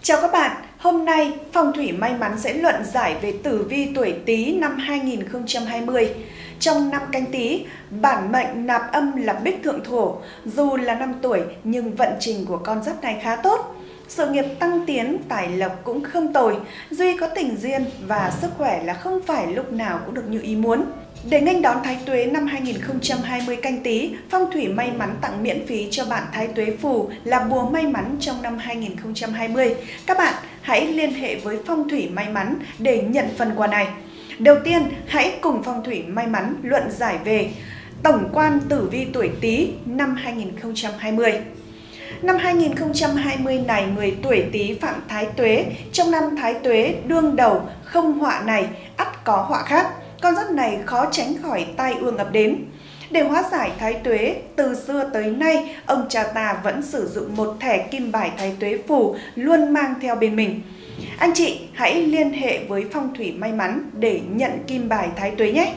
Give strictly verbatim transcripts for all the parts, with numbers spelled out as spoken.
Chào các bạn, hôm nay Phong thủy may mắn sẽ luận giải về tử vi tuổi Tý năm hai nghìn không trăm hai mươi. Trong năm Canh Tý, bản mệnh nạp âm là Bích Thượng Thổ, dù là năm tuổi nhưng vận trình của con giáp này khá tốt. Sự nghiệp tăng tiến, tài lộc cũng không tồi, duy có tình duyên và sức khỏe là không phải lúc nào cũng được như ý muốn. Để nghênh đón Thái Tuế năm hai nghìn không trăm hai mươi Canh Tý, Phong thủy may mắn tặng miễn phí cho bạn Thái Tuế Phù là bùa may mắn trong năm hai nghìn không trăm hai mươi. Các bạn hãy liên hệ với Phong thủy may mắn để nhận phần quà này. Đầu tiên, hãy cùng Phong thủy may mắn luận giải về tổng quan tử vi tuổi Tý năm hai nghìn không trăm hai mươi. Năm hai nghìn không trăm hai mươi này, người tuổi Tý phạm Thái Tuế. Trong năm Thái Tuế đương đầu, không họa này ắt có họa khác. Con giáp này khó tránh khỏi tai ương ập đến. Để hóa giải Thái Tuế, từ xưa tới nay, ông cha ta vẫn sử dụng một thẻ kim bài Thái Tuế Phù luôn mang theo bên mình. Anh chị hãy liên hệ với Phong thủy may mắn để nhận kim bài Thái Tuế nhé!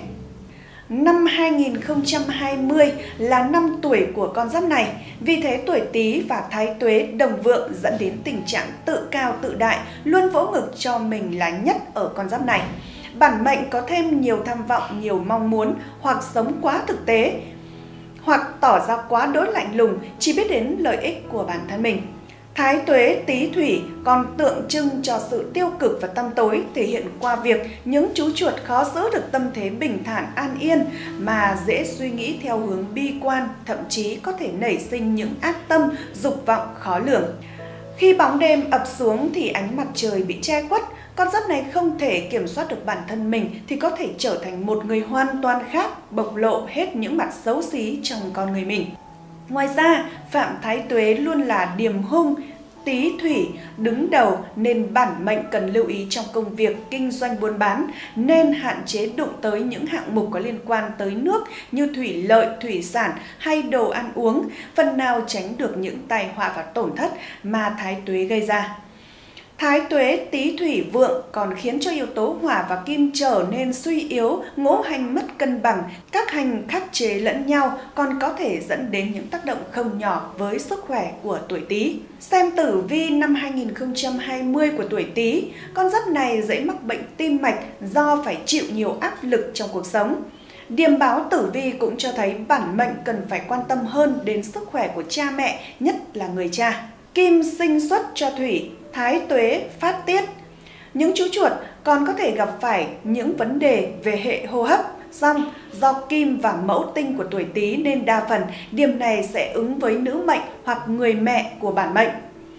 Năm hai nghìn không trăm hai mươi là năm tuổi của con giáp này, vì thế tuổi Tý và Thái Tuế đồng vượng dẫn đến tình trạng tự cao tự đại, luôn vỗ ngực cho mình là nhất ở con giáp này. Bản mệnh có thêm nhiều tham vọng, nhiều mong muốn, hoặc sống quá thực tế, hoặc tỏ ra quá đỗi lạnh lùng, chỉ biết đến lợi ích của bản thân mình. Thái Tuế Tý Thủy còn tượng trưng cho sự tiêu cực và tăm tối, thể hiện qua việc những chú chuột khó giữ được tâm thế bình thản an yên mà dễ suy nghĩ theo hướng bi quan, thậm chí có thể nảy sinh những ác tâm, dục vọng khó lường. Khi bóng đêm ập xuống thì ánh mặt trời bị che khuất, con giáp này không thể kiểm soát được bản thân mình thì có thể trở thành một người hoàn toàn khác, bộc lộ hết những mặt xấu xí trong con người mình. Ngoài ra, phạm Thái Tuế luôn là điềm hung, Tý Thủy đứng đầu nên bản mệnh cần lưu ý trong công việc kinh doanh buôn bán, nên hạn chế đụng tới những hạng mục có liên quan tới nước như thủy lợi, thủy sản hay đồ ăn uống, phần nào tránh được những tai họa và tổn thất mà Thái Tuế gây ra. Thái Tuế Tý Thủy vượng còn khiến cho yếu tố hỏa và kim trở nên suy yếu, ngũ hành mất cân bằng, các hành khắc chế lẫn nhau, còn có thể dẫn đến những tác động không nhỏ với sức khỏe của tuổi Tý. Xem tử vi năm hai nghìn không trăm hai mươi của tuổi Tý, con giáp này dễ mắc bệnh tim mạch do phải chịu nhiều áp lực trong cuộc sống. Điềm báo tử vi cũng cho thấy bản mệnh cần phải quan tâm hơn đến sức khỏe của cha mẹ, nhất là người cha. Kim sinh xuất cho Thủy, Thái Tuế phát tiết. Những chú chuột còn có thể gặp phải những vấn đề về hệ hô hấp, song do kim và mẫu tinh của tuổi Tý nên đa phần điểm này sẽ ứng với nữ mệnh hoặc người mẹ của bản mệnh.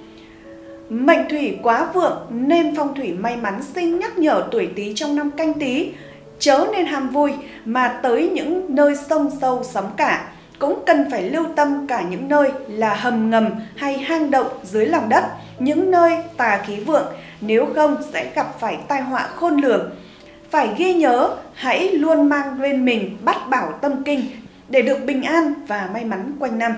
Mệnh Thủy quá vượng nên Phong thủy may mắn xin nhắc nhở tuổi Tý trong năm Canh Tý chớ nên ham vui mà tới những nơi sông sâu sóng cả. Cũng cần phải lưu tâm cả những nơi là hầm ngầm hay hang động dưới lòng đất, những nơi tà khí vượng, nếu không sẽ gặp phải tai họa khôn lường. Phải ghi nhớ, hãy luôn mang bên mình bát bảo tâm kinh để được bình an và may mắn quanh năm.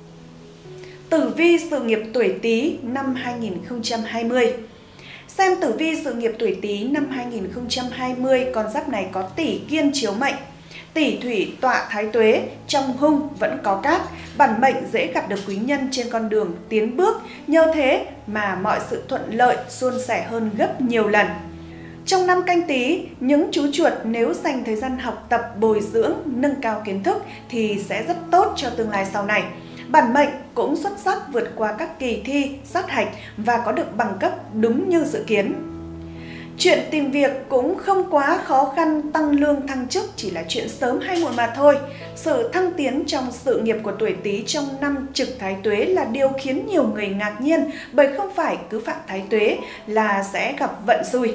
Tử vi sự nghiệp tuổi Tý năm hai nghìn không trăm hai mươi. Xem tử vi sự nghiệp tuổi Tý năm hai nghìn không trăm hai mươi, con giáp này có Tỷ Kiên chiếu mệnh. Tỷ Thủy tọa Thái Tuế, trong hung vẫn có cát, bản mệnh dễ gặp được quý nhân trên con đường tiến bước, nhờ thế mà mọi sự thuận lợi, suôn sẻ hơn gấp nhiều lần. Trong năm Canh Tý, những chú chuột nếu dành thời gian học tập, bồi dưỡng, nâng cao kiến thức thì sẽ rất tốt cho tương lai sau này. Bản mệnh cũng xuất sắc vượt qua các kỳ thi, sát hạch và có được bằng cấp đúng như dự kiến. Chuyện tìm việc cũng không quá khó khăn, tăng lương thăng chức chỉ là chuyện sớm hay muộn mà thôi. Sự thăng tiến trong sự nghiệp của tuổi Tý trong năm trực Thái Tuế là điều khiến nhiều người ngạc nhiên, bởi không phải cứ phạm Thái Tuế là sẽ gặp vận xui.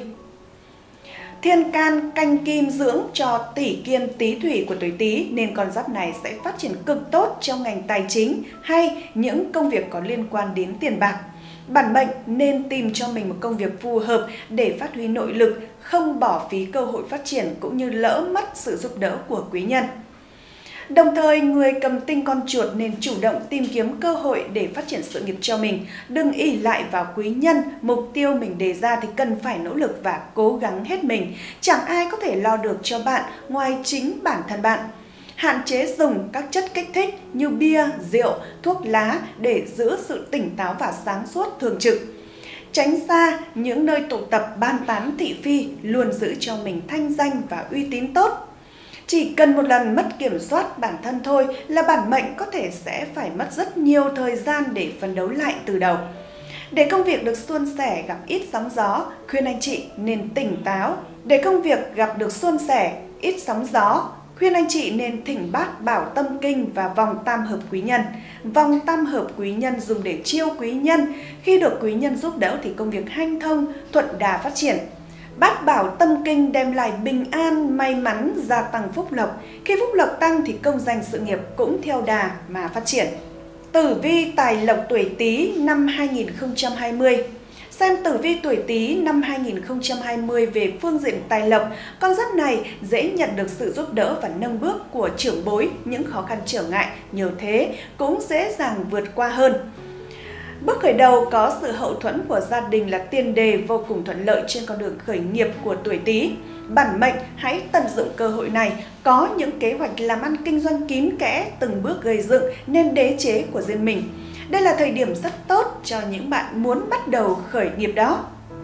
Thiên can canh kim dưỡng cho Tỷ Kiên Tý Thủy của tuổi Tý nên con giáp này sẽ phát triển cực tốt trong ngành tài chính hay những công việc có liên quan đến tiền bạc. Bản mệnh nên tìm cho mình một công việc phù hợp để phát huy nội lực, không bỏ phí cơ hội phát triển cũng như lỡ mất sự giúp đỡ của quý nhân. Đồng thời, người cầm tinh con chuột nên chủ động tìm kiếm cơ hội để phát triển sự nghiệp cho mình. Đừng ỷ lại vào quý nhân, mục tiêu mình đề ra thì cần phải nỗ lực và cố gắng hết mình. Chẳng ai có thể lo được cho bạn ngoài chính bản thân bạn. Hạn chế dùng các chất kích thích như bia, rượu, thuốc lá để giữ sự tỉnh táo và sáng suốt thường trực. Tránh xa những nơi tụ tập bàn tán thị phi, luôn giữ cho mình thanh danh và uy tín tốt. Chỉ cần một lần mất kiểm soát bản thân thôi là bản mệnh có thể sẽ phải mất rất nhiều thời gian để phấn đấu lại từ đầu. Để công việc được suôn sẻ gặp ít sóng gió, khuyên anh chị nên tỉnh táo. Để công việc gặp được suôn sẻ, ít sóng gió, khuyên anh chị nên thỉnh bát bảo tâm kinh và vòng tam hợp quý nhân. Vòng tam hợp quý nhân dùng để chiêu quý nhân. Khi được quý nhân giúp đỡ thì công việc hanh thông, thuận đà phát triển. Bát bảo tâm kinh đem lại bình an, may mắn, gia tăng phúc lộc. Khi phúc lộc tăng thì công danh sự nghiệp cũng theo đà mà phát triển. Tử vi tài lộc tuổi Tý năm hai nghìn không trăm hai mươi. Xem tử vi tuổi Tý năm hai nghìn không trăm hai mươi về phương diện tài lộc, con giáp này dễ nhận được sự giúp đỡ và nâng bước của trưởng bối, những khó khăn trở ngại, nhờ thế cũng dễ dàng vượt qua hơn. Bước khởi đầu có sự hậu thuẫn của gia đình là tiền đề vô cùng thuận lợi trên con đường khởi nghiệp của tuổi Tý. Bản mệnh hãy tận dụng cơ hội này, có những kế hoạch làm ăn kinh doanh kín kẽ, từng bước gây dựng nên đế chế của riêng mình. Đây là thời điểm rất tốt cho những bạn muốn bắt đầu khởi nghiệp đó.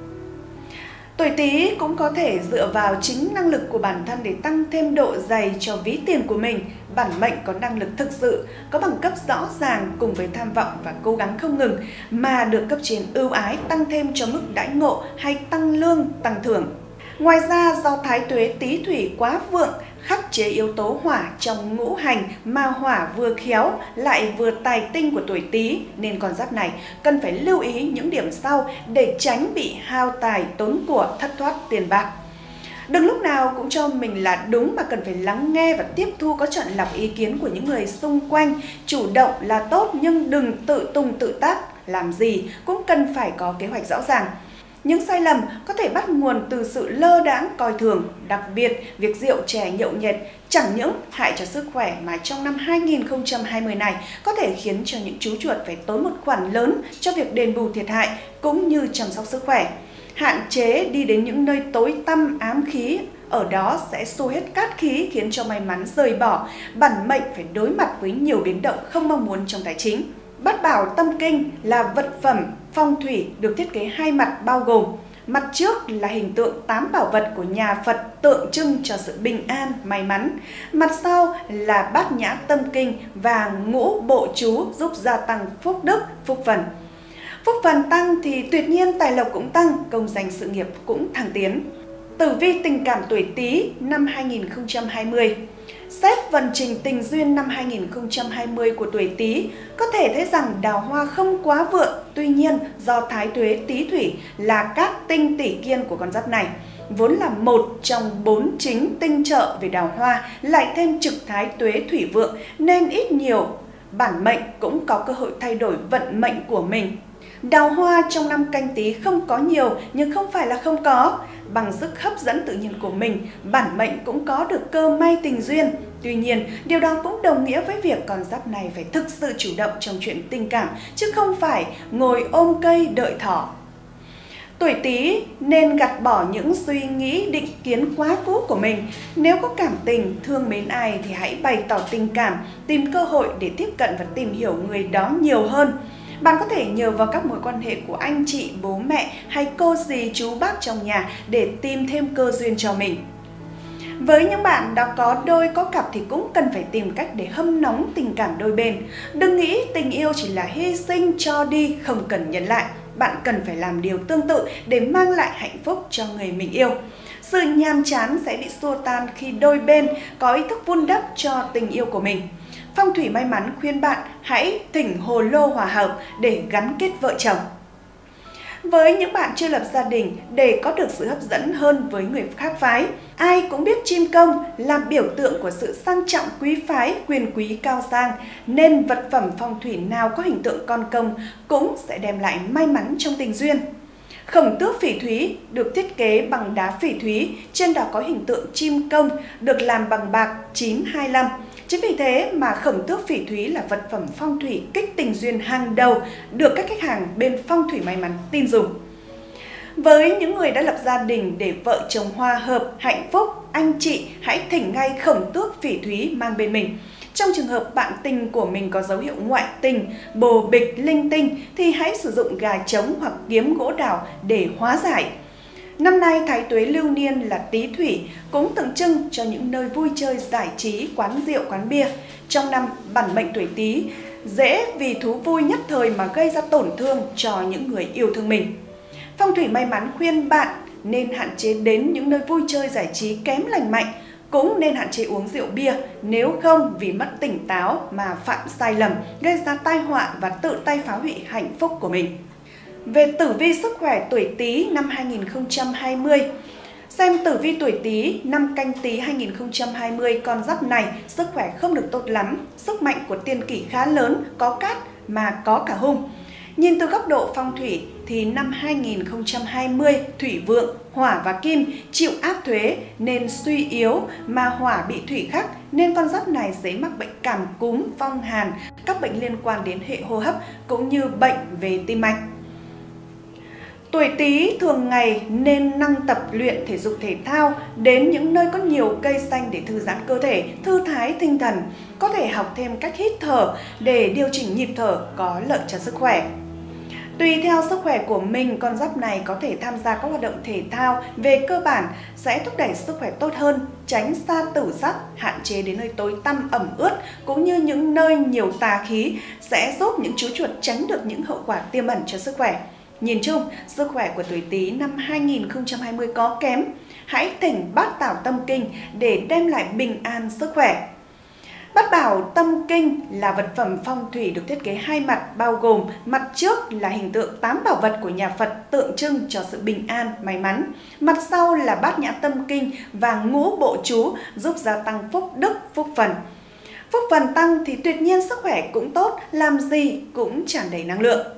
Tuổi Tý cũng có thể dựa vào chính năng lực của bản thân để tăng thêm độ dày cho ví tiền của mình. Bản mệnh có năng lực thực sự, có bằng cấp rõ ràng cùng với tham vọng và cố gắng không ngừng mà được cấp trên ưu ái tăng thêm cho mức đãi ngộ hay tăng lương, tăng thưởng. Ngoài ra do thái tuế Tý Thủy quá vượng, khắc chế yếu tố hỏa trong ngũ hành mà hỏa vừa khéo lại vừa tài tinh của tuổi Tý nên con giáp này cần phải lưu ý những điểm sau để tránh bị hao tài tốn của, thất thoát tiền bạc. Đừng lúc nào cũng cho mình là đúng mà cần phải lắng nghe và tiếp thu có chọn lọc ý kiến của những người xung quanh. Chủ động là tốt nhưng đừng tự tung tự tác, làm gì cũng cần phải có kế hoạch rõ ràng. Những sai lầm có thể bắt nguồn từ sự lơ đãng coi thường, đặc biệt việc rượu chè nhậu nhẹt chẳng những hại cho sức khỏe mà trong năm hai nghìn không trăm hai mươi này có thể khiến cho những chú chuột phải tốn một khoản lớn cho việc đền bù thiệt hại cũng như chăm sóc sức khỏe. Hạn chế đi đến những nơi tối tăm ám khí, ở đó sẽ xô hết cát khí khiến cho may mắn rời bỏ. Bản mệnh phải đối mặt với nhiều biến động không mong muốn trong tài chính. Bát bảo tâm kinh là vật phẩm phong thủy được thiết kế hai mặt bao gồm mặt trước là hình tượng tám bảo vật của nhà Phật tượng trưng cho sự bình an, may mắn. Mặt sau là bát nhã tâm kinh và ngũ bộ chú giúp gia tăng phúc đức, phúc phần. Phúc phần tăng thì tuyệt nhiên tài lộc cũng tăng, công danh sự nghiệp cũng thăng tiến. Tử vi tình cảm tuổi Tý năm hai nghìn không trăm hai mươi. Xét vận trình tình duyên năm hai nghìn không trăm hai mươi của tuổi Tý, có thể thấy rằng đào hoa không quá vượng, tuy nhiên do thái tuế Tý Thủy là cát tinh tỷ kiên của con giáp này, vốn là một trong bốn chính tinh trợ về đào hoa, lại thêm trực thái tuế thủy vượng nên ít nhiều bản mệnh cũng có cơ hội thay đổi vận mệnh của mình. Đào hoa trong năm Canh Tý không có nhiều nhưng không phải là không có. Bằng sức hấp dẫn tự nhiên của mình, bản mệnh cũng có được cơ may tình duyên. Tuy nhiên, điều đó cũng đồng nghĩa với việc con giáp này phải thực sự chủ động trong chuyện tình cảm, chứ không phải ngồi ôm cây đợi thỏ. Tuổi Tý nên gạt bỏ những suy nghĩ định kiến quá cũ của mình. Nếu có cảm tình, thương mến ai thì hãy bày tỏ tình cảm, tìm cơ hội để tiếp cận và tìm hiểu người đó nhiều hơn. Bạn có thể nhờ vào các mối quan hệ của anh chị, bố mẹ hay cô dì chú bác trong nhà để tìm thêm cơ duyên cho mình. Với những bạn đã có đôi có cặp thì cũng cần phải tìm cách để hâm nóng tình cảm đôi bên. Đừng nghĩ tình yêu chỉ là hy sinh cho đi, không cần nhận lại. Bạn cần phải làm điều tương tự để mang lại hạnh phúc cho người mình yêu. Sự nhàm chán sẽ bị xua tan khi đôi bên có ý thức vun đắp cho tình yêu của mình. Phong thủy may mắn khuyên bạn hãy thỉnh hồ lô hòa hợp để gắn kết vợ chồng. Với những bạn chưa lập gia đình, để có được sự hấp dẫn hơn với người khác phái, ai cũng biết chim công là biểu tượng của sự sang trọng quý phái, quyền quý cao sang, nên vật phẩm phong thủy nào có hình tượng con công cũng sẽ đem lại may mắn trong tình duyên. Khổng tước phỉ thúy được thiết kế bằng đá phỉ thúy, trên đó có hình tượng chim công được làm bằng bạc chín hai lăm. Chính vì thế mà khổng tước phỉ thúy là vật phẩm phong thủy kích tình duyên hàng đầu được các khách hàng bên phong thủy may mắn tin dùng. Với những người đã lập gia đình để vợ chồng hòa hợp, hạnh phúc, anh chị hãy thỉnh ngay khổng tước phỉ thúy mang bên mình. Trong trường hợp bạn tình của mình có dấu hiệu ngoại tình, bồ bịch, linh tinh thì hãy sử dụng gà trống hoặc kiếm gỗ đào để hóa giải. Năm nay Thái Tuế lưu niên là Tý Thủy, cũng tượng trưng cho những nơi vui chơi giải trí, quán rượu, quán bia. Trong năm, bản mệnh tuổi Tý dễ vì thú vui nhất thời mà gây ra tổn thương cho những người yêu thương mình. Phong thủy may mắn khuyên bạn nên hạn chế đến những nơi vui chơi giải trí kém lành mạnh, cũng nên hạn chế uống rượu bia, nếu không vì mất tỉnh táo mà phạm sai lầm, gây ra tai họa và tự tay phá hủy hạnh phúc của mình. Về tử vi sức khỏe tuổi Tý năm hai nghìn không trăm hai mươi. Xem tử vi tuổi Tý năm Canh Tý hai nghìn không trăm hai mươi, con giáp này sức khỏe không được tốt lắm, sức mạnh của tiên kỷ khá lớn, có cát mà có cả hung. Nhìn từ góc độ phong thủy thì năm hai nghìn không trăm hai mươi thủy vượng, hỏa và kim chịu áp thuế nên suy yếu, mà hỏa bị thủy khắc nên con giáp này dễ mắc bệnh cảm cúm, phong hàn, các bệnh liên quan đến hệ hô hấp cũng như bệnh về tim mạch. Tuổi Tý thường ngày nên năng tập luyện thể dục thể thao, đến những nơi có nhiều cây xanh để thư giãn cơ thể, thư thái tinh thần. Có thể học thêm cách hít thở để điều chỉnh nhịp thở có lợi cho sức khỏe. Tùy theo sức khỏe của mình, con giáp này có thể tham gia các hoạt động thể thao về cơ bản sẽ thúc đẩy sức khỏe tốt hơn, tránh xa tử sắc, hạn chế đến nơi tối tăm ẩm ướt cũng như những nơi nhiều tà khí sẽ giúp những chú chuột tránh được những hậu quả tiềm ẩn cho sức khỏe. Nhìn chung, sức khỏe của tuổi Tý năm hai nghìn không trăm hai mươi có kém. Hãy thỉnh Bát Bảo Tâm Kinh để đem lại bình an sức khỏe. Bát Bảo Tâm Kinh là vật phẩm phong thủy được thiết kế hai mặt, bao gồm mặt trước là hình tượng tám bảo vật của nhà Phật tượng trưng cho sự bình an, may mắn. Mặt sau là Bát Nhã Tâm Kinh và ngũ bộ chú giúp gia tăng phúc đức, phúc phần. Phúc phần tăng thì tuyệt nhiên sức khỏe cũng tốt, làm gì cũng tràn đầy năng lượng.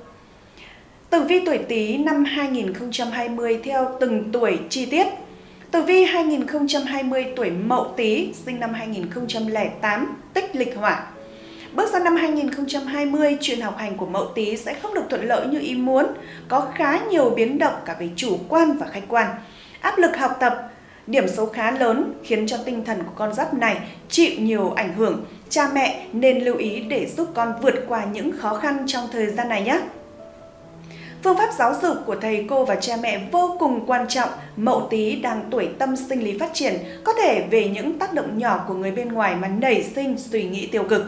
Tử vi tuổi Tý năm hai nghìn không trăm hai mươi theo từng tuổi chi tiết. Tử vi hai nghìn không trăm hai mươi tuổi Mậu Tý, sinh năm hai nghìn không trăm lẻ tám, tích lịch hỏa. Bước sang năm hai nghìn không trăm hai mươi, chuyện học hành của Mậu Tý sẽ không được thuận lợi như ý muốn, có khá nhiều biến động cả về chủ quan và khách quan. Áp lực học tập, điểm số khá lớn khiến cho tinh thần của con giáp này chịu nhiều ảnh hưởng. Cha mẹ nên lưu ý để giúp con vượt qua những khó khăn trong thời gian này nhé. Phương pháp giáo dục của thầy cô và cha mẹ vô cùng quan trọng. Mậu Tý đang tuổi tâm sinh lý phát triển, có thể về những tác động nhỏ của người bên ngoài mà nảy sinh suy nghĩ tiêu cực.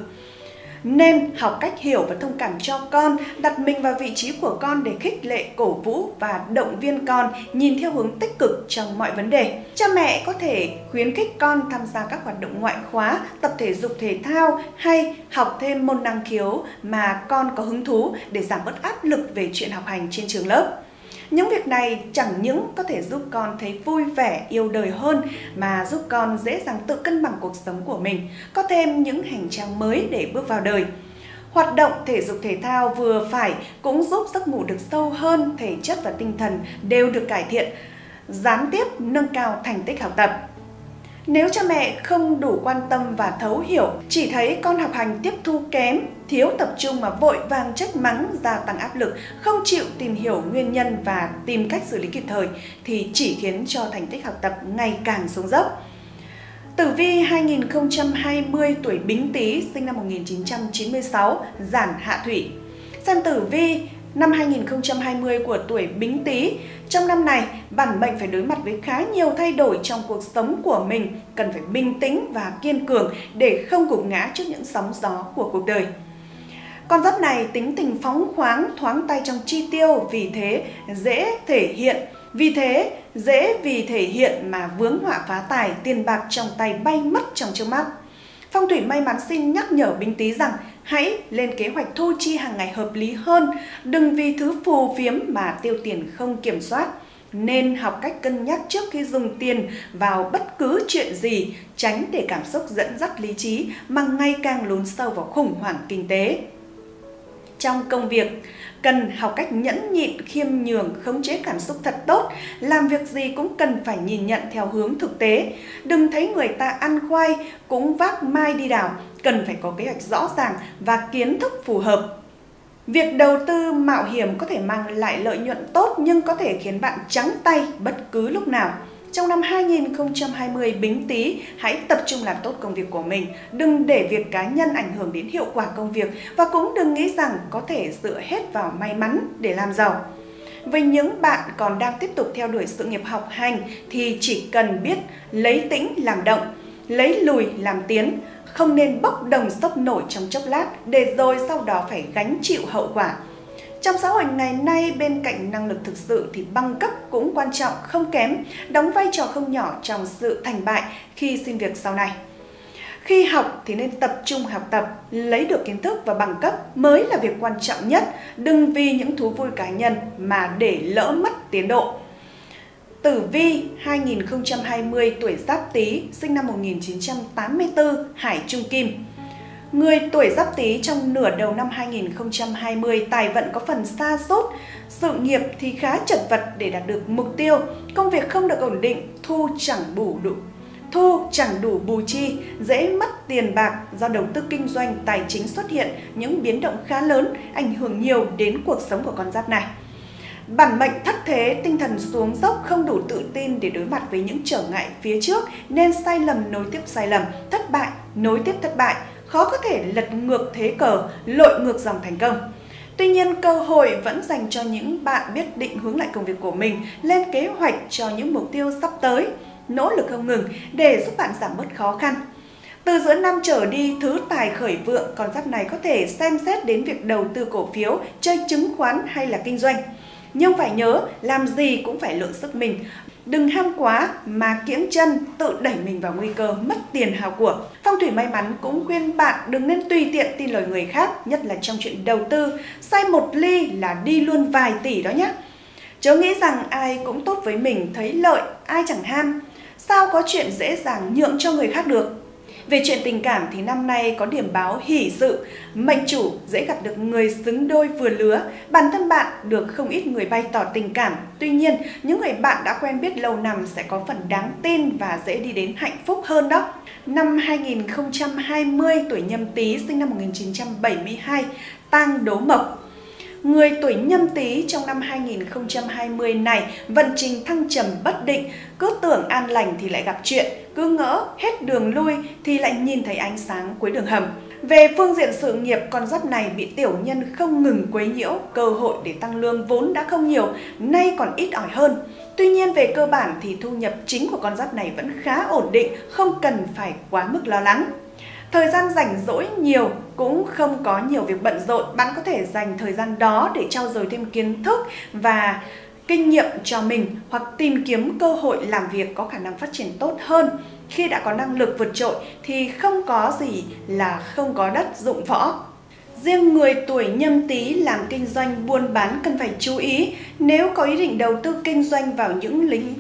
Nên học cách hiểu và thông cảm cho con, đặt mình vào vị trí của con để khích lệ, cổ vũ và động viên con nhìn theo hướng tích cực trong mọi vấn đề. Cha mẹ có thể khuyến khích con tham gia các hoạt động ngoại khóa, tập thể dục thể thao hay học thêm môn năng khiếu mà con có hứng thú để giảm bớt áp lực về chuyện học hành trên trường lớp. Những việc này chẳng những có thể giúp con thấy vui vẻ, yêu đời hơn mà giúp con dễ dàng tự cân bằng cuộc sống của mình, có thêm những hành trang mới để bước vào đời. Hoạt động thể dục thể thao vừa phải cũng giúp giấc ngủ được sâu hơn, thể chất và tinh thần đều được cải thiện, gián tiếp nâng cao thành tích học tập. Nếu cha mẹ không đủ quan tâm và thấu hiểu, chỉ thấy con học hành tiếp thu kém, thiếu tập trung mà vội vàng trách mắng, gia tăng áp lực, không chịu tìm hiểu nguyên nhân và tìm cách xử lý kịp thời thì chỉ khiến cho thành tích học tập ngày càng xuống dốc. Tử vi hai nghìn không trăm hai mươi tuổi Bính Tý, sinh năm một nghìn chín trăm chín mươi sáu, giản hạ thủy. Xem tử vi năm hai nghìn không trăm hai mươi của tuổi Bính Tý. Trong năm này, bản mệnh phải đối mặt với khá nhiều thay đổi trong cuộc sống của mình, cần phải bình tĩnh và kiên cường để không gục ngã trước những sóng gió của cuộc đời. Con giáp này tính tình phóng khoáng, thoáng tay trong chi tiêu, vì thế dễ thể hiện, vì thế dễ vì thể hiện mà vướng họa phá tài, tiền bạc trong tay bay mất trong trước mắt. Phong thủy may mắn xin nhắc nhở Bính Tý rằng hãy lên kế hoạch thu chi hàng ngày hợp lý hơn, đừng vì thứ phù phiếm mà tiêu tiền không kiểm soát. Nên học cách cân nhắc trước khi dùng tiền vào bất cứ chuyện gì, tránh để cảm xúc dẫn dắt lý trí mà ngày càng lún sâu vào khủng hoảng kinh tế. Trong công việc, cần học cách nhẫn nhịn, khiêm nhường, khống chế cảm xúc thật tốt. Làm việc gì cũng cần phải nhìn nhận theo hướng thực tế. Đừng thấy người ta ăn khoai cũng vác mai đi đào. Cần phải có kế hoạch rõ ràng và kiến thức phù hợp. Việc đầu tư mạo hiểm có thể mang lại lợi nhuận tốt nhưng có thể khiến bạn trắng tay bất cứ lúc nào. Trong năm hai nghìn không trăm hai mươi, Bính Tý hãy tập trung làm tốt công việc của mình, đừng để việc cá nhân ảnh hưởng đến hiệu quả công việc và cũng đừng nghĩ rằng có thể dựa hết vào may mắn để làm giàu. Với những bạn còn đang tiếp tục theo đuổi sự nghiệp học hành thì chỉ cần biết lấy tĩnh làm động, lấy lùi làm tiến, không nên bốc đồng sốc nổi trong chốc lát để rồi sau đó phải gánh chịu hậu quả. Trong xã hội ngày nay, bên cạnh năng lực thực sự thì bằng cấp cũng quan trọng không kém, đóng vai trò không nhỏ trong sự thành bại khi xin việc sau này. Khi học thì nên tập trung học tập, lấy được kiến thức và bằng cấp mới là việc quan trọng nhất, đừng vì những thú vui cá nhân mà để lỡ mất tiến độ. Tử vi hai nghìn không trăm hai mươi, tuổi Giáp Tý, sinh năm một nghìn chín trăm tám mươi tư, Hải Trung Kim. Người tuổi Giáp Tý trong nửa đầu năm hai nghìn không trăm hai mươi, tài vận có phần sa sút, sự nghiệp thì khá chật vật để đạt được mục tiêu, công việc không được ổn định, thu chẳng bù đủ. Thu chẳng đủ bù chi, dễ mất tiền bạc do đầu tư kinh doanh, tài chính xuất hiện những biến động khá lớn, ảnh hưởng nhiều đến cuộc sống của con giáp này. Bản mệnh thất thế, tinh thần xuống dốc, không đủ tự tin để đối mặt với những trở ngại phía trước, nên sai lầm nối tiếp sai lầm, thất bại nối tiếp thất bại, khó có thể lật ngược thế cờ, lội ngược dòng thành công. Tuy nhiên, cơ hội vẫn dành cho những bạn biết định hướng lại công việc của mình, lên kế hoạch cho những mục tiêu sắp tới, nỗ lực không ngừng để giúp bạn giảm bớt khó khăn. Từ giữa năm trở đi, thứ tài khởi vượng, con giáp này có thể xem xét đến việc đầu tư cổ phiếu, chơi chứng khoán hay là kinh doanh. Nhưng phải nhớ, làm gì cũng phải lượng sức mình. Đừng ham quá mà kiễng chân, tự đẩy mình vào nguy cơ mất tiền hào của. Phong thủy may mắn cũng khuyên bạn đừng nên tùy tiện tin lời người khác, nhất là trong chuyện đầu tư. Sai một ly là đi luôn vài tỷ đó nhé. Chớ nghĩ rằng ai cũng tốt với mình, thấy lợi, ai chẳng ham. Sao có chuyện dễ dàng nhượng cho người khác được? Về chuyện tình cảm thì năm nay có điểm báo hỷ sự, mệnh chủ dễ gặp được người xứng đôi vừa lứa, bản thân bạn được không ít người bày tỏ tình cảm. Tuy nhiên, những người bạn đã quen biết lâu năm sẽ có phần đáng tin và dễ đi đến hạnh phúc hơn đó. Năm hai nghìn không trăm hai mươi, tuổi Nhâm Tý, sinh năm một nghìn chín trăm bảy mươi hai, tang đố mộc. Người tuổi Nhâm Tý trong năm hai nghìn không trăm hai mươi này vận trình thăng trầm bất định, cứ tưởng an lành thì lại gặp chuyện, cứ ngỡ hết đường lui thì lại nhìn thấy ánh sáng cuối đường hầm. Về phương diện sự nghiệp, con giáp này bị tiểu nhân không ngừng quấy nhiễu, cơ hội để tăng lương vốn đã không nhiều, nay còn ít ỏi hơn. Tuy nhiên về cơ bản thì thu nhập chính của con giáp này vẫn khá ổn định, không cần phải quá mức lo lắng. Thời gian rảnh rỗi nhiều, cũng không có nhiều việc bận rộn, bạn có thể dành thời gian đó để trau dồi thêm kiến thức và kinh nghiệm cho mình, hoặc tìm kiếm cơ hội làm việc có khả năng phát triển tốt hơn. Khi đã có năng lực vượt trội thì không có gì là không có đất dụng võ. Riêng người tuổi Nhâm Tý làm kinh doanh buôn bán cần phải chú ý, nếu có ý định đầu tư kinh doanh vào những lĩnh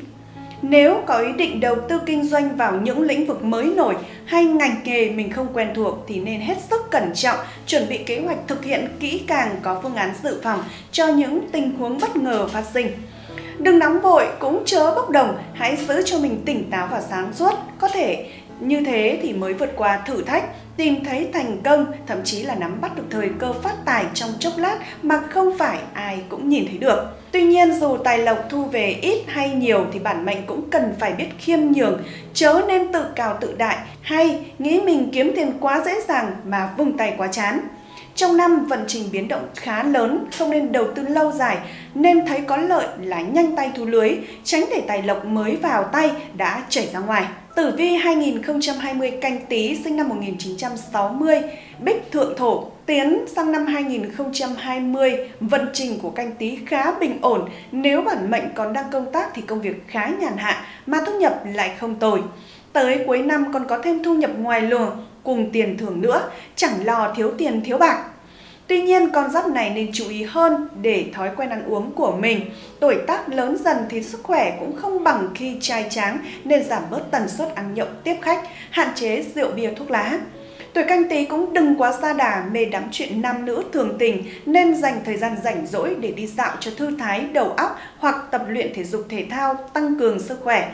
Nếu có ý định đầu tư kinh doanh vào những lĩnh vực mới nổi hay ngành nghề mình không quen thuộc thì nên hết sức cẩn trọng, chuẩn bị kế hoạch thực hiện kỹ càng, có phương án dự phòng cho những tình huống bất ngờ phát sinh. Đừng nóng vội, cũng chớ bốc đồng, hãy giữ cho mình tỉnh táo và sáng suốt, có thể như thế thì mới vượt qua thử thách, tìm thấy thành công, thậm chí là nắm bắt được thời cơ phát tài trong chốc lát mà không phải ai cũng nhìn thấy được. Tuy nhiên, dù tài lộc thu về ít hay nhiều thì bản mệnh cũng cần phải biết khiêm nhường, chớ nên tự cao tự đại hay nghĩ mình kiếm tiền quá dễ dàng mà vung tay quá chán. Trong năm, vận trình biến động khá lớn, không nên đầu tư lâu dài, nên thấy có lợi là nhanh tay thu lưới, tránh để tài lộc mới vào tay đã chảy ra ngoài. Tử vi hai nghìn không trăm hai mươi, Canh Tý, sinh năm một nghìn chín trăm sáu mươi, Bích Thượng Thổ. Tiến sang năm hai nghìn không trăm hai mươi, vận trình của Canh Tý khá bình ổn. Nếu bản mệnh còn đang công tác thì công việc khá nhàn hạ mà thu nhập lại không tồi. Tới cuối năm còn có thêm thu nhập ngoài luồng cùng tiền thưởng nữa, chẳng lo thiếu tiền thiếu bạc. Tuy nhiên, con giáp này nên chú ý hơn để thói quen ăn uống của mình. Tuổi tác lớn dần thì sức khỏe cũng không bằng khi trai tráng, nên giảm bớt tần suất ăn nhậu tiếp khách, hạn chế rượu bia thuốc lá. Tuổi Canh Tý cũng đừng quá sa đà mê đắm chuyện nam nữ thường tình, nên dành thời gian rảnh rỗi để đi dạo cho thư thái đầu óc hoặc tập luyện thể dục thể thao tăng cường sức khỏe.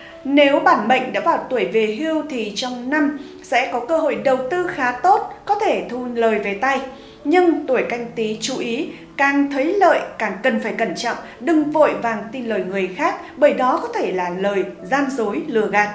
Nếu bản mệnh đã vào tuổi về hưu thì trong năm sẽ có cơ hội đầu tư khá tốt, có thể thu lời về tay. Nhưng tuổi Canh Tý chú ý, càng thấy lợi càng cần phải cẩn trọng, đừng vội vàng tin lời người khác, bởi đó có thể là lời gian dối, lừa gạt.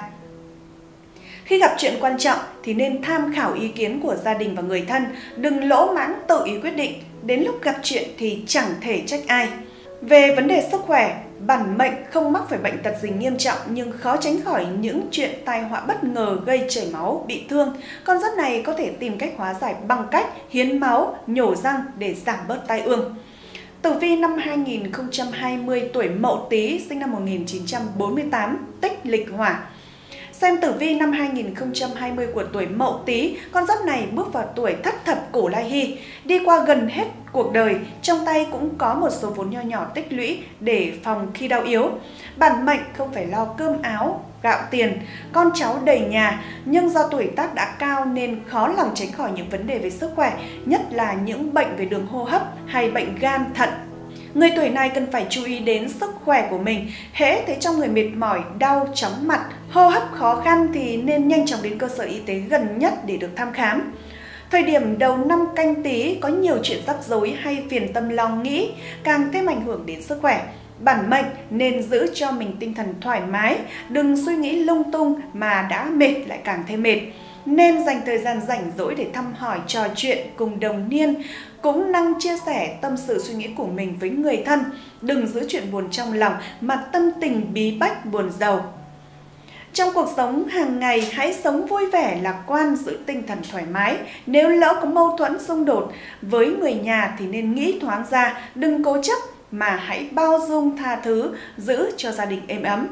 Khi gặp chuyện quan trọng thì nên tham khảo ý kiến của gia đình và người thân, đừng lỗ mãng tự ý quyết định, đến lúc gặp chuyện thì chẳng thể trách ai. Về vấn đề sức khỏe, bản mệnh không mắc phải bệnh tật gì nghiêm trọng nhưng khó tránh khỏi những chuyện tai họa bất ngờ gây chảy máu, bị thương. Con giáp này có thể tìm cách hóa giải bằng cách hiến máu, nhổ răng để giảm bớt tai ương. Tử vi năm hai nghìn không trăm hai mươi, tuổi Mậu Tý, sinh năm một nghìn chín trăm bốn mươi tám, tích lịch hỏa. Xem tử vi năm hai nghìn không trăm hai mươi của tuổi Mậu Tý, con giáp này bước vào tuổi Thất Thập Cổ Lai Hy, đi qua gần hết cuộc đời, trong tay cũng có một số vốn nho nhỏ tích lũy để phòng khi đau yếu. Bản mệnh không phải lo cơm áo, gạo tiền, con cháu đầy nhà, nhưng do tuổi tác đã cao nên khó lòng tránh khỏi những vấn đề về sức khỏe, nhất là những bệnh về đường hô hấp hay bệnh gan, thận. Người tuổi này cần phải chú ý đến sức khỏe của mình. Hễ thấy trong người mệt mỏi, đau, chóng mặt, hô hấp khó khăn thì nên nhanh chóng đến cơ sở y tế gần nhất để được thăm khám. Thời điểm đầu năm Canh Tý có nhiều chuyện rắc rối hay phiền tâm lo nghĩ, càng thêm ảnh hưởng đến sức khỏe. Bản mệnh nên giữ cho mình tinh thần thoải mái, đừng suy nghĩ lung tung mà đã mệt lại càng thêm mệt. Nên dành thời gian rảnh rỗi để thăm hỏi, trò chuyện cùng đồng niên, cũng năng chia sẻ tâm sự suy nghĩ của mình với người thân. Đừng giữ chuyện buồn trong lòng mà tâm tình bí bách buồn rầu. Trong cuộc sống hàng ngày, hãy sống vui vẻ, lạc quan, giữ tinh thần thoải mái. Nếu lỡ có mâu thuẫn xung đột với người nhà thì nên nghĩ thoáng ra, đừng cố chấp mà hãy bao dung tha thứ, giữ cho gia đình êm ấm.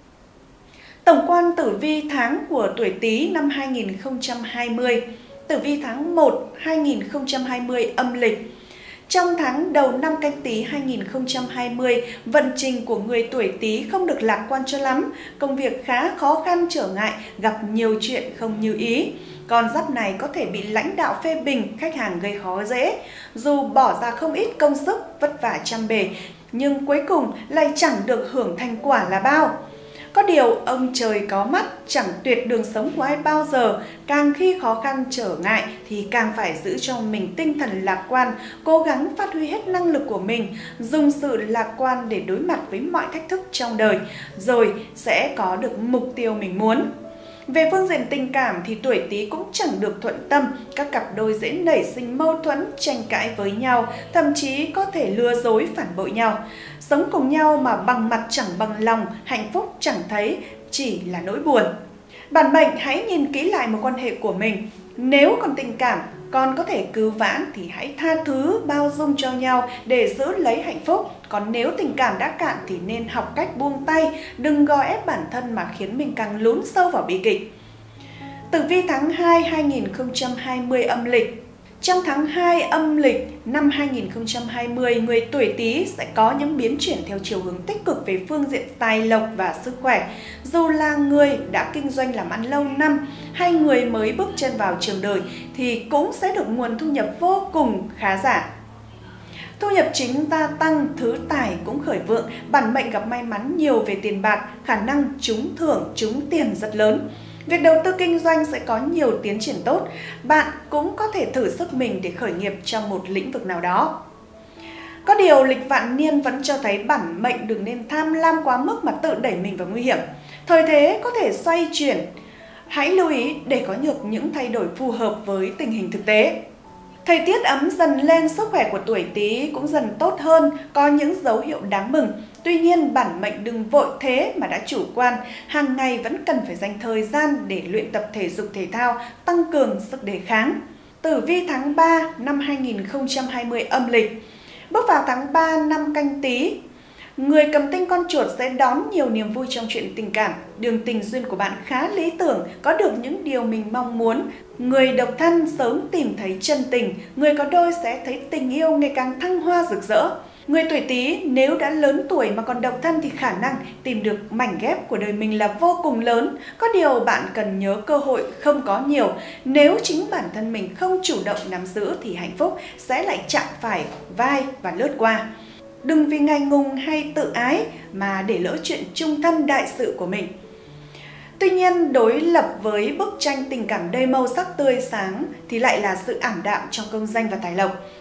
Tổng quan tử vi tháng của tuổi Tý năm hai nghìn không trăm hai mươi, tử vi tháng một hai nghìn không trăm hai mươi âm lịch. Trong tháng đầu năm Canh Tý hai nghìn không trăm hai mươi, vận trình của người tuổi Tý không được lạc quan cho lắm, công việc khá khó khăn trở ngại, gặp nhiều chuyện không như ý. Con giáp này có thể bị lãnh đạo phê bình, khách hàng gây khó dễ. Dù bỏ ra không ít công sức, vất vả chăm bề, nhưng cuối cùng lại chẳng được hưởng thành quả là bao. Có điều, ông trời có mắt, chẳng tuyệt đường sống của ai bao giờ. Càng khi khó khăn trở ngại thì càng phải giữ cho mình tinh thần lạc quan, cố gắng phát huy hết năng lực của mình, dùng sự lạc quan để đối mặt với mọi thách thức trong đời, rồi sẽ có được mục tiêu mình muốn. Về phương diện tình cảm thì tuổi Tý cũng chẳng được thuận tâm, các cặp đôi dễ nảy sinh mâu thuẫn, tranh cãi với nhau, thậm chí có thể lừa dối, phản bội nhau. Sống cùng nhau mà bằng mặt chẳng bằng lòng, hạnh phúc chẳng thấy, chỉ là nỗi buồn. Bản mệnh hãy nhìn kỹ lại mối quan hệ của mình. Nếu còn tình cảm, còn có thể cứu vãn thì hãy tha thứ, bao dung cho nhau để giữ lấy hạnh phúc. Còn nếu tình cảm đã cạn thì nên học cách buông tay, đừng gò ép bản thân mà khiến mình càng lún sâu vào bi kịch. Tử vi tháng hai hai nghìn không trăm hai mươi âm lịch. Trong tháng hai âm lịch năm hai nghìn không trăm hai mươi, người tuổi Tý sẽ có những biến chuyển theo chiều hướng tích cực về phương diện tài lộc và sức khỏe. Dù là người đã kinh doanh làm ăn lâu năm hay người mới bước chân vào trường đời thì cũng sẽ được nguồn thu nhập vô cùng khá giả. Thu nhập chính gia tăng, thứ tài cũng khởi vượng, bản mệnh gặp may mắn nhiều về tiền bạc, khả năng trúng thưởng, trúng tiền rất lớn. Việc đầu tư kinh doanh sẽ có nhiều tiến triển tốt, bạn cũng có thể thử sức mình để khởi nghiệp trong một lĩnh vực nào đó. Có điều lịch vạn niên vẫn cho thấy bản mệnh đừng nên tham lam quá mức mà tự đẩy mình vào nguy hiểm. Thời thế có thể xoay chuyển, hãy lưu ý để có được những thay đổi phù hợp với tình hình thực tế. Thời tiết ấm dần lên, sức khỏe của tuổi Tý cũng dần tốt hơn, có những dấu hiệu đáng mừng. Tuy nhiên, bản mệnh đừng vội thế mà đã chủ quan, hàng ngày vẫn cần phải dành thời gian để luyện tập thể dục thể thao, tăng cường sức đề kháng. Tử vi tháng ba năm hai nghìn không trăm hai mươi âm lịch. Bước vào tháng ba năm Canh Tý, người cầm tinh con chuột sẽ đón nhiều niềm vui trong chuyện tình cảm. Đường tình duyên của bạn khá lý tưởng, có được những điều mình mong muốn. Người độc thân sớm tìm thấy chân tình, người có đôi sẽ thấy tình yêu ngày càng thăng hoa rực rỡ. Người tuổi Tý nếu đã lớn tuổi mà còn độc thân thì khả năng tìm được mảnh ghép của đời mình là vô cùng lớn. Có điều bạn cần nhớ cơ hội không có nhiều. Nếu chính bản thân mình không chủ động nắm giữ thì hạnh phúc sẽ lại chạm phải vai và lướt qua. Đừng vì ngại ngùng hay tự ái mà để lỡ chuyện chung thân đại sự của mình. Tuy nhiên, đối lập với bức tranh tình cảm đầy màu sắc tươi sáng thì lại là sự ảm đạm trong công danh và tài lộc.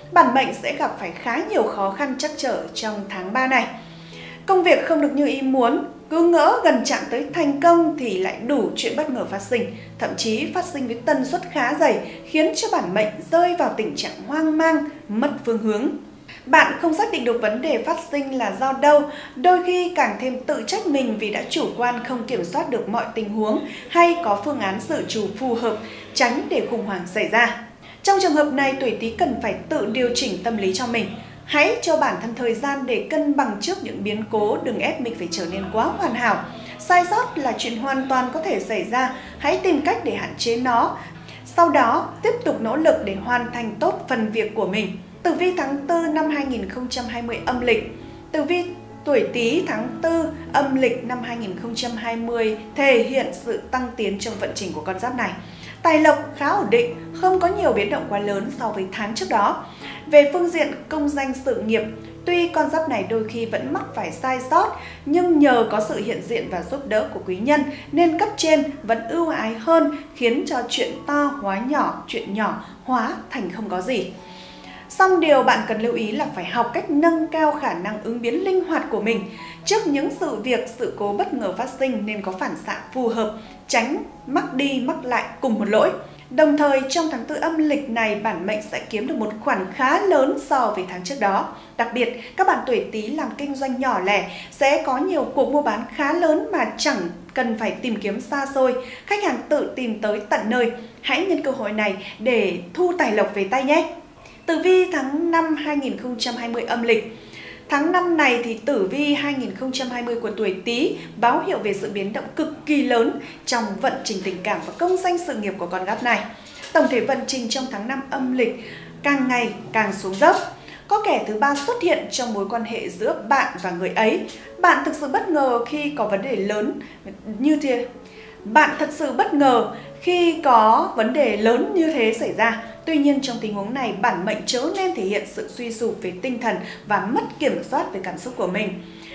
Bản mệnh sẽ gặp phải khá nhiều khó khăn trắc trở trong tháng ba này. Công việc không được như ý muốn, cứ ngỡ gần chạm tới thành công thì lại đủ chuyện bất ngờ phát sinh, thậm chí phát sinh với tần suất khá dày, khiến cho bản mệnh rơi vào tình trạng hoang mang, mất phương hướng. Bạn không xác định được vấn đề phát sinh là do đâu, đôi khi càng thêm tự trách mình vì đã chủ quan không kiểm soát được mọi tình huống hay có phương án dự trù phù hợp, tránh để khủng hoảng xảy ra. Trong trường hợp này, tuổi Tý cần phải tự điều chỉnh tâm lý cho mình. Hãy cho bản thân thời gian để cân bằng trước những biến cố, đừng ép mình phải trở nên quá hoàn hảo. Sai sót là chuyện hoàn toàn có thể xảy ra, hãy tìm cách để hạn chế nó. Sau đó, tiếp tục nỗ lực để hoàn thành tốt phần việc của mình. Tử vi tháng tư năm hai nghìn không trăm hai mươi âm lịch. Tử vi tuổi Tý tháng tư âm lịch năm hai nghìn không trăm hai mươi thể hiện sự tăng tiến trong vận trình của con giáp này. Tài lộc khá ổn định, không có nhiều biến động quá lớn so với tháng trước đó. Về phương diện công danh sự nghiệp, tuy con giáp này đôi khi vẫn mắc phải sai sót, nhưng nhờ có sự hiện diện và giúp đỡ của quý nhân nên cấp trên vẫn ưu ái hơn, khiến cho chuyện to hóa nhỏ, chuyện nhỏ hóa thành không có gì. Song điều bạn cần lưu ý là phải học cách nâng cao khả năng ứng biến linh hoạt của mình. Trước những sự việc, sự cố bất ngờ phát sinh nên có phản xạ phù hợp, tránh mắc đi mắc lại cùng một lỗi. Đồng thời, trong tháng tư âm lịch này, bản mệnh sẽ kiếm được một khoản khá lớn so với tháng trước đó. Đặc biệt, các bạn tuổi Tý làm kinh doanh nhỏ lẻ sẽ có nhiều cuộc mua bán khá lớn mà chẳng cần phải tìm kiếm xa xôi. Khách hàng tự tìm tới tận nơi. Hãy nhân cơ hội này để thu tài lộc về tay nhé! Tử vi tháng năm hai nghìn không trăm hai mươi âm lịch. Tháng năm này thì tử vi hai nghìn không trăm hai mươi của tuổi Tý báo hiệu về sự biến động cực kỳ lớn trong vận trình tình cảm và công danh sự nghiệp của con giáp này. Tổng thể vận trình trong tháng năm âm lịch càng ngày càng xuống dốc. Có kẻ thứ ba xuất hiện trong mối quan hệ giữa bạn và người ấy. Bạn thực sự bất ngờ khi có vấn đề lớn như thế. Bạn thật sự bất ngờ khi có vấn đề lớn như thế xảy ra. Tuy nhiên, trong tình huống này, bản mệnh chớ nên thể hiện sự suy sụp về tinh thần và mất kiểm soát về cảm xúc của mình.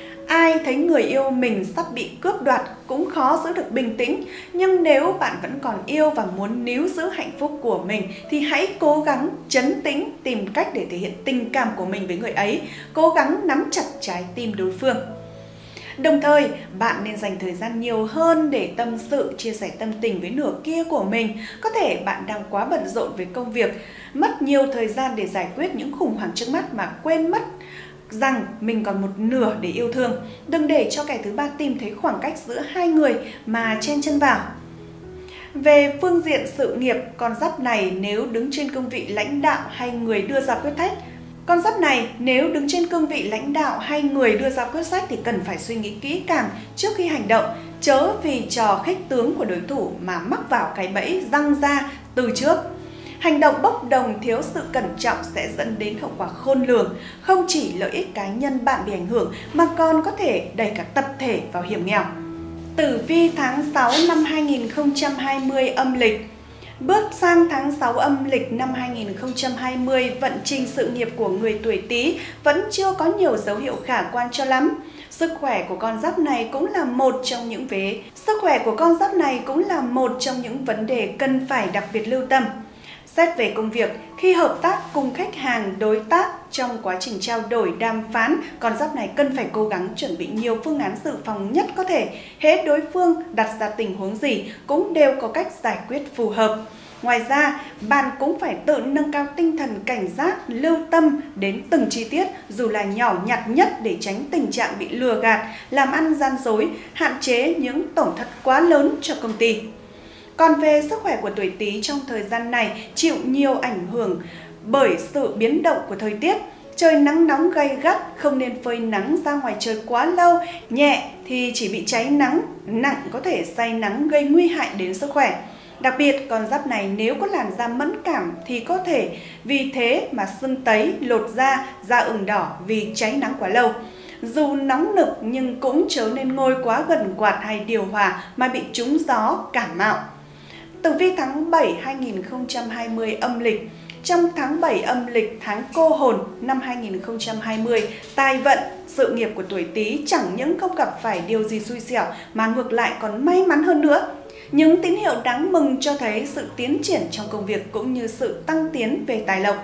Ai thấy người yêu mình sắp bị cướp đoạt cũng khó giữ được bình tĩnh. Nhưng nếu bạn vẫn còn yêu và muốn níu giữ hạnh phúc của mình thì hãy cố gắng trấn tĩnh, tìm cách để thể hiện tình cảm của mình với người ấy, cố gắng nắm chặt trái tim đối phương. Đồng thời, bạn nên dành thời gian nhiều hơn để tâm sự, chia sẻ tâm tình với nửa kia của mình. Có thể bạn đang quá bận rộn với công việc, mất nhiều thời gian để giải quyết những khủng hoảng trước mắt mà quên mất rằng mình còn một nửa để yêu thương. Đừng để cho kẻ thứ ba tìm thấy khoảng cách giữa hai người mà chen chân vào. Về phương diện sự nghiệp, con giáp này nếu đứng trên cương vị lãnh đạo hay người đưa ra quyết sách, Con giáp này nếu đứng trên cương vị lãnh đạo hay người đưa ra quyết sách thì cần phải suy nghĩ kỹ càng trước khi hành động, chớ vì trò khích tướng của đối thủ mà mắc vào cái bẫy răng ra từ trước. Hành động bốc đồng thiếu sự cẩn trọng sẽ dẫn đến hậu quả khôn lường, không chỉ lợi ích cá nhân bạn bị ảnh hưởng mà còn có thể đẩy cả tập thể vào hiểm nghèo. Tử vi tháng sáu năm hai nghìn không trăm hai mươi âm lịch. Bước sang tháng sáu âm lịch năm hai nghìn không trăm hai mươi, vận trình sự nghiệp của người tuổi Tý vẫn chưa có nhiều dấu hiệu khả quan cho lắm. Sức khỏe của con giáp này cũng là một trong những vế. Sức khỏe của con giáp này cũng là một trong những vấn đề cần phải đặc biệt lưu tâm. Xét về công việc, khi hợp tác cùng khách hàng, đối tác trong quá trình trao đổi đàm phán, con giáp này cần phải cố gắng chuẩn bị nhiều phương án dự phòng nhất có thể. Hễ đối phương đặt ra tình huống gì cũng đều có cách giải quyết phù hợp. Ngoài ra, bạn cũng phải tự nâng cao tinh thần cảnh giác, lưu tâm đến từng chi tiết dù là nhỏ nhặt nhất để tránh tình trạng bị lừa gạt, làm ăn gian dối, hạn chế những tổn thất quá lớn cho công ty. Còn về sức khỏe của tuổi Tý trong thời gian này chịu nhiều ảnh hưởng bởi sự biến động của thời tiết. Trời nắng nóng gay gắt, không nên phơi nắng ra ngoài trời quá lâu, nhẹ thì chỉ bị cháy nắng, nặng có thể say nắng gây nguy hại đến sức khỏe. Đặc biệt, con giáp này nếu có làn da mẫn cảm thì có thể vì thế mà sưng tấy, lột da, da ửng đỏ vì cháy nắng quá lâu. Dù nóng nực nhưng cũng chớ nên ngồi quá gần quạt hay điều hòa mà bị trúng gió, cảm mạo. Tử vi tháng bảy hai nghìn không trăm hai mươi âm lịch. Trong tháng bảy âm lịch, tháng cô hồn năm hai nghìn không trăm hai mươi, tài vận, sự nghiệp của tuổi Tý chẳng những không gặp phải điều gì xui xẻo mà ngược lại còn may mắn hơn nữa. Những tín hiệu đáng mừng cho thấy sự tiến triển trong công việc cũng như sự tăng tiến về tài lộc.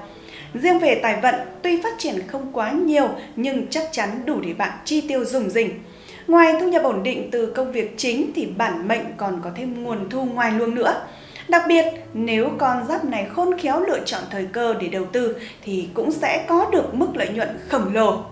Riêng về tài vận, tuy phát triển không quá nhiều nhưng chắc chắn đủ để bạn chi tiêu rủng rỉnh. Ngoài thu nhập ổn định từ công việc chính thì bản mệnh còn có thêm nguồn thu ngoài luồng nữa. Đặc biệt, nếu con giáp này khôn khéo lựa chọn thời cơ để đầu tư thì cũng sẽ có được mức lợi nhuận khổng lồ.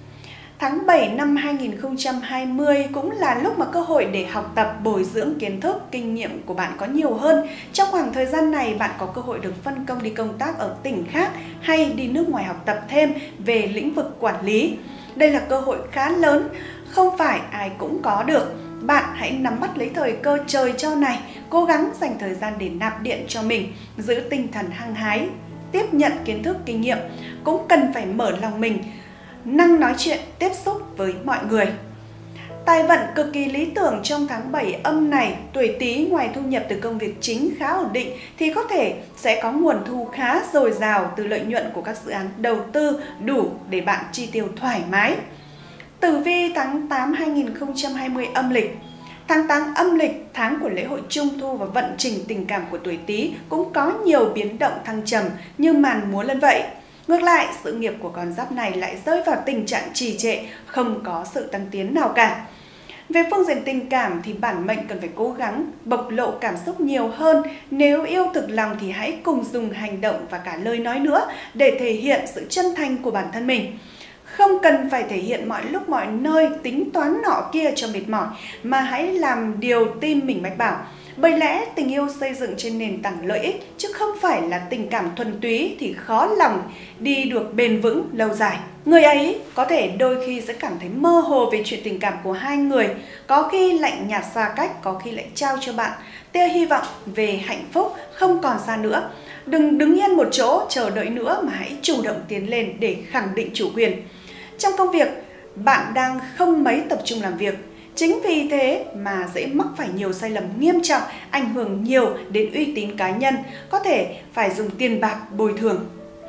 Tháng bảy năm hai nghìn không trăm hai mươi cũng là lúc mà cơ hội để học tập, bồi dưỡng kiến thức, kinh nghiệm của bạn có nhiều hơn. Trong khoảng thời gian này, bạn có cơ hội được phân công đi công tác ở tỉnh khác hay đi nước ngoài học tập thêm về lĩnh vực quản lý. Đây là cơ hội khá lớn, không phải ai cũng có được. Bạn hãy nắm bắt lấy thời cơ trời cho này, cố gắng dành thời gian để nạp điện cho mình, giữ tinh thần hăng hái, tiếp nhận kiến thức, kinh nghiệm, cũng cần phải mở lòng mình, năng nói chuyện, tiếp xúc với mọi người. Tài vận cực kỳ lý tưởng trong tháng bảy âm này, tuổi Tý ngoài thu nhập từ công việc chính khá ổn định thì có thể sẽ có nguồn thu khá dồi dào từ lợi nhuận của các dự án đầu tư đủ để bạn chi tiêu thoải mái. Tử vi tháng tám năm hai nghìn không trăm hai mươi âm lịch. Tháng tám âm lịch, tháng của lễ hội Trung thu và vận trình tình cảm của tuổi Tý cũng có nhiều biến động thăng trầm như màn múa lân vậy. Ngược lại, sự nghiệp của con giáp này lại rơi vào tình trạng trì trệ, không có sự tăng tiến nào cả. Về phương diện tình cảm thì bản mệnh cần phải cố gắng bộc lộ cảm xúc nhiều hơn. Nếu yêu thực lòng thì hãy cùng dùng hành động và cả lời nói nữa để thể hiện sự chân thành của bản thân mình. Không cần phải thể hiện mọi lúc mọi nơi, tính toán nọ kia cho mệt mỏi, mà hãy làm điều tim mình mách bảo. Bởi lẽ tình yêu xây dựng trên nền tảng lợi ích chứ không phải là tình cảm thuần túy thì khó lòng đi được bền vững lâu dài. Người ấy có thể đôi khi sẽ cảm thấy mơ hồ về chuyện tình cảm của hai người, có khi lạnh nhạt xa cách, có khi lại trao cho bạn tia hy vọng về hạnh phúc không còn xa nữa. Đừng đứng yên một chỗ chờ đợi nữa mà hãy chủ động tiến lên để khẳng định chủ quyền. Trong công việc, bạn đang không mấy tập trung làm việc. Chính vì thế mà dễ mắc phải nhiều sai lầm nghiêm trọng, ảnh hưởng nhiều đến uy tín cá nhân, có thể phải dùng tiền bạc bồi thường.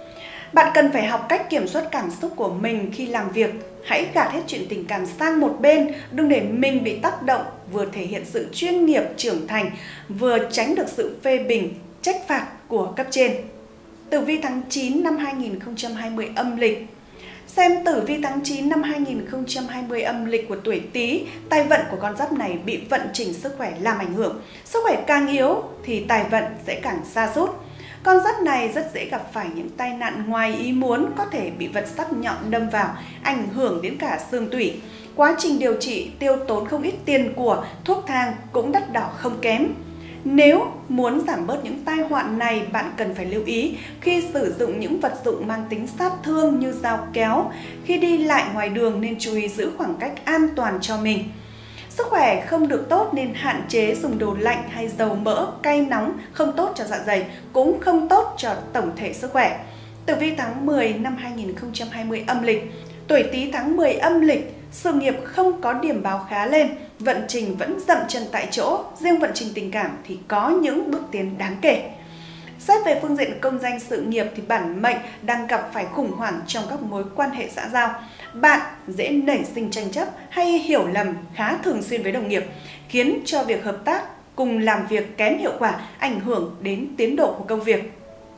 Bạn cần phải học cách kiểm soát cảm xúc của mình khi làm việc. Hãy gạt hết chuyện tình cảm sang một bên, đừng để mình bị tác động, vừa thể hiện sự chuyên nghiệp trưởng thành, vừa tránh được sự phê bình, trách phạt của cấp trên. Tử vi tháng chín năm hai nghìn không trăm hai mươi âm lịch. Xem tử vi tháng chín năm hai nghìn không trăm hai mươi âm lịch của tuổi Tý, tài vận của con giáp này bị vận trình sức khỏe làm ảnh hưởng. Sức khỏe càng yếu thì tài vận sẽ càng sa sút. Con giáp này rất dễ gặp phải những tai nạn ngoài ý muốn, có thể bị vật sắc nhọn đâm vào, ảnh hưởng đến cả xương tủy. Quá trình điều trị tiêu tốn không ít tiền của, thuốc thang cũng đắt đỏ không kém. Nếu muốn giảm bớt những tai họa này, bạn cần phải lưu ý khi sử dụng những vật dụng mang tính sát thương như dao kéo. Khi đi lại ngoài đường nên chú ý giữ khoảng cách an toàn cho mình. Sức khỏe không được tốt nên hạn chế dùng đồ lạnh hay dầu mỡ, cay nóng, không tốt cho dạ dày, cũng không tốt cho tổng thể sức khỏe. Tử vi tháng mười năm hai nghìn không trăm hai mươi âm lịch. Tuổi Tý tháng mười âm lịch, sự nghiệp không có điểm báo khá lên, vận trình vẫn dậm chân tại chỗ, riêng vận trình tình cảm thì có những bước tiến đáng kể. Xét về phương diện công danh sự nghiệp thì bản mệnh đang gặp phải khủng hoảng trong các mối quan hệ xã giao. Bạn dễ nảy sinh tranh chấp hay hiểu lầm khá thường xuyên với đồng nghiệp, khiến cho việc hợp tác cùng làm việc kém hiệu quả, ảnh hưởng đến tiến độ của công việc.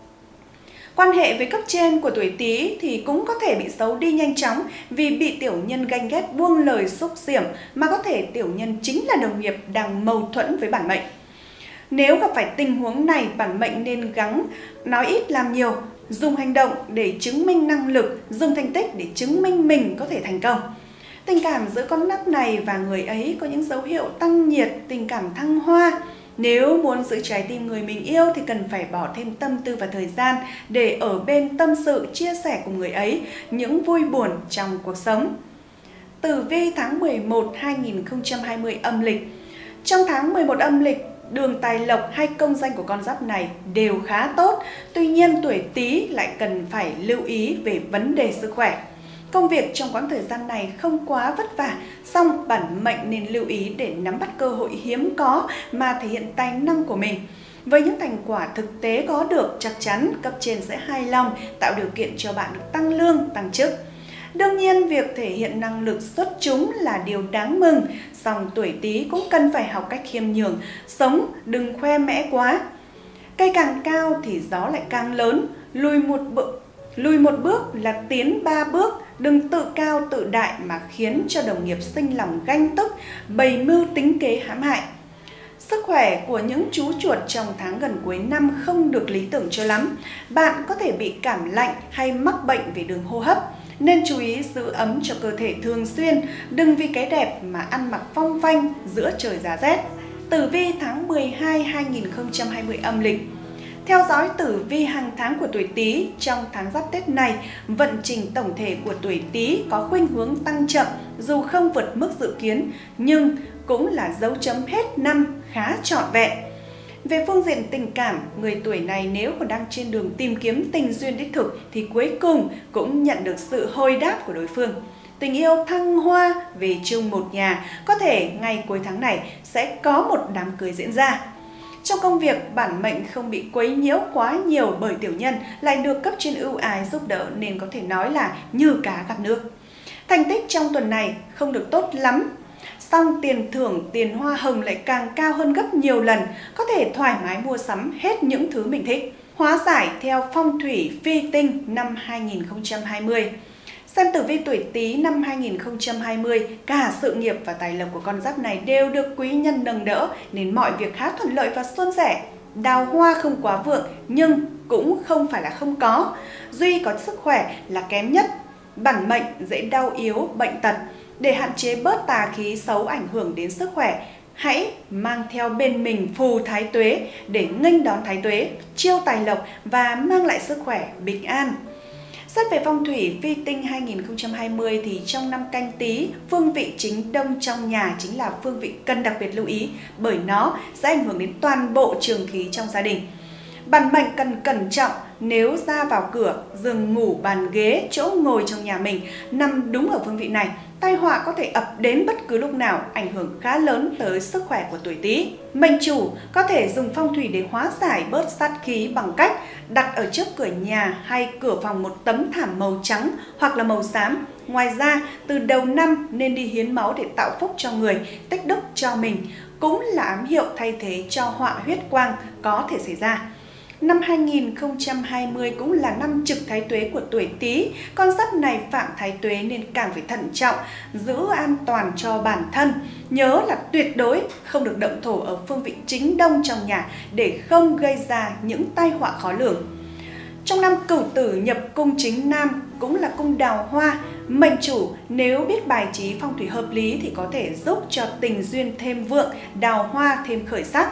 Quan hệ với cấp trên của tuổi Tý thì cũng có thể bị xấu đi nhanh chóng vì bị tiểu nhân ganh ghét buông lời xúc xỉm, mà có thể tiểu nhân chính là đồng nghiệp đang mâu thuẫn với bản mệnh. Nếu gặp phải tình huống này, bản mệnh nên gắng nói ít làm nhiều, dùng hành động để chứng minh năng lực, dùng thành tích để chứng minh mình có thể thành công. Tình cảm giữa con giáp này và người ấy có những dấu hiệu tăng nhiệt, tình cảm thăng hoa. Nếu muốn giữ trái tim người mình yêu thì cần phải bỏ thêm tâm tư và thời gian để ở bên tâm sự, chia sẻ cùng người ấy những vui buồn trong cuộc sống. Tử vi tháng mười một năm hai nghìn không trăm hai mươi âm lịch. Trong tháng mười một âm lịch, đường tài lộc hay công danh của con giáp này đều khá tốt. Tuy nhiên tuổi Tý lại cần phải lưu ý về vấn đề sức khỏe. Công việc trong quãng thời gian này không quá vất vả, song bản mệnh nên lưu ý để nắm bắt cơ hội hiếm có mà thể hiện tài năng của mình. Với những thành quả thực tế có được, chắc chắn cấp trên sẽ hài lòng, tạo điều kiện cho bạn được tăng lương, tăng chức. Đương nhiên, việc thể hiện năng lực xuất chúng là điều đáng mừng, song tuổi Tý cũng cần phải học cách khiêm nhường, sống đừng khoe mẽ quá. Cây càng cao thì gió lại càng lớn, lùi một bước, Lùi một bước là tiến ba bước, đừng tự cao tự đại mà khiến cho đồng nghiệp sinh lòng ganh tức, bày mưu tính kế hãm hại. Sức khỏe của những chú chuột trong tháng gần cuối năm không được lý tưởng cho lắm. Bạn có thể bị cảm lạnh hay mắc bệnh về đường hô hấp. Nên chú ý giữ ấm cho cơ thể thường xuyên, đừng vì cái đẹp mà ăn mặc phong phanh giữa trời giá rét. Tử vi tháng mười hai hai nghìn không trăm hai mươi âm lịch. Theo dõi tử vi hàng tháng của tuổi Tý, trong tháng Giáp Tết này, vận trình tổng thể của tuổi Tý có khuynh hướng tăng chậm dù không vượt mức dự kiến, nhưng cũng là dấu chấm hết năm khá trọn vẹn. Về phương diện tình cảm, người tuổi này nếu còn đang trên đường tìm kiếm tình duyên đích thực thì cuối cùng cũng nhận được sự hồi đáp của đối phương. Tình yêu thăng hoa về chung một nhà, có thể ngày cuối tháng này sẽ có một đám cưới diễn ra. Trong công việc, bản mệnh không bị quấy nhiễu quá nhiều bởi tiểu nhân, lại được cấp trên ưu ái giúp đỡ nên có thể nói là như cá gặp nước. Thành tích trong tuần này không được tốt lắm, song tiền thưởng, tiền hoa hồng lại càng cao hơn gấp nhiều lần, có thể thoải mái mua sắm hết những thứ mình thích. Hóa giải theo phong thủy phi tinh năm hai nghìn không trăm hai mươi. Xem tử vi tuổi Tý năm hai nghìn không trăm hai mươi, cả sự nghiệp và tài lộc của con giáp này đều được quý nhân nâng đỡ nên mọi việc khá thuận lợi và suôn sẻ. Đào hoa không quá vượng nhưng cũng không phải là không có. Duy có sức khỏe là kém nhất. Bản mệnh dễ đau yếu, bệnh tật. Để hạn chế bớt tà khí xấu ảnh hưởng đến sức khỏe, hãy mang theo bên mình phù thái tuế để nghênh đón thái tuế, chiêu tài lộc và mang lại sức khỏe, bình an. Xét về phong thủy phi tinh hai nghìn không trăm hai mươi thì trong năm Canh Tý, phương vị chính đông trong nhà chính là phương vị cần đặc biệt lưu ý bởi nó sẽ ảnh hưởng đến toàn bộ trường khí trong gia đình. Bản mệnh cần cẩn trọng nếu ra vào cửa, giường ngủ, bàn ghế, chỗ ngồi trong nhà mình nằm đúng ở phương vị này, tai họa có thể ập đến bất cứ lúc nào, ảnh hưởng khá lớn tới sức khỏe của tuổi Tý. Mệnh chủ có thể dùng phong thủy để hóa giải bớt sát khí bằng cách đặt ở trước cửa nhà hay cửa phòng một tấm thảm màu trắng hoặc là màu xám. Ngoài ra, từ đầu năm nên đi hiến máu để tạo phúc cho người, tích đức cho mình, cũng là ám hiệu thay thế cho họa huyết quang có thể xảy ra. Năm hai nghìn không trăm hai mươi cũng là năm trực thái tuế của tuổi Tý, con giáp này phạm thái tuế nên càng phải thận trọng, giữ an toàn cho bản thân. Nhớ là tuyệt đối không được động thổ ở phương vị chính đông trong nhà để không gây ra những tai họa khó lường. Trong năm Cửu Tử nhập cung chính nam cũng là cung đào hoa, mệnh chủ nếu biết bài trí phong thủy hợp lý thì có thể giúp cho tình duyên thêm vượng, đào hoa thêm khởi sắc.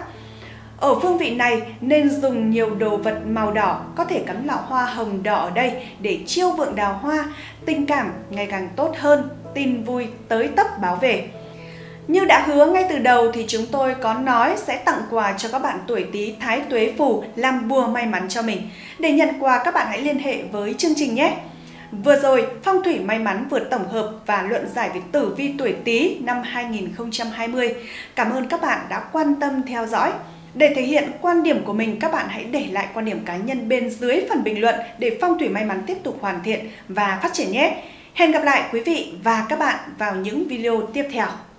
Ở phương vị này nên dùng nhiều đồ vật màu đỏ, có thể cắm lọ hoa hồng đỏ ở đây để chiêu vượng đào hoa, tình cảm ngày càng tốt hơn, tin vui tới tấp báo về. Như đã hứa ngay từ đầu thì chúng tôi có nói sẽ tặng quà cho các bạn tuổi Tý thái tuế phù làm bùa may mắn cho mình. Để nhận quà các bạn hãy liên hệ với chương trình nhé. Vừa rồi, phong thủy may mắn vừa tổng hợp và luận giải về tử vi tuổi Tý năm hai nghìn không trăm hai mươi. Cảm ơn các bạn đã quan tâm theo dõi. Để thể hiện quan điểm của mình, các bạn hãy để lại quan điểm cá nhân bên dưới phần bình luận để phong thủy may mắn tiếp tục hoàn thiện và phát triển nhé. Hẹn gặp lại quý vị và các bạn vào những video tiếp theo.